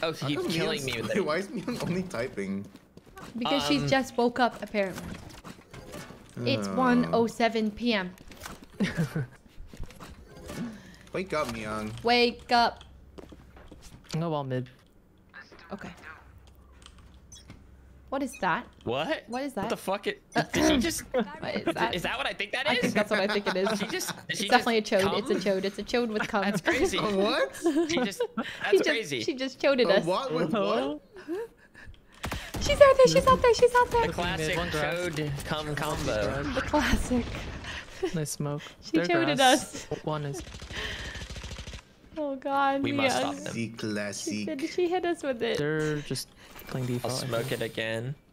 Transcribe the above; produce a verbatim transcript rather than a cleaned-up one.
Oh, so he's killing me with it. Why is Miyoung only typing? Because Um, she just woke up, apparently. It's one oh seven p m Wake up, Miyoung. Wake up. Go ball mid. Okay. What is that? What? What is that? What the fuck? It, did she just... What is that? Is that what I think that is? I think that's what I think it is. She just, It's she definitely just a chode. cum? It's a chode. It's a chode with cum. That's crazy. Oh, what? She just... That's She just- crazy. She just choded Oh, us. what? Wait, what? She's out there. She's out there. She's out there. The classic One grass. chode cum combo. The classic. Nice smoke. She They're choded grass. us. One is. Oh God. We must stop Miyoung. them. The She classic. said she hit us with it. They're just playing I'll default. I smoke think. it again.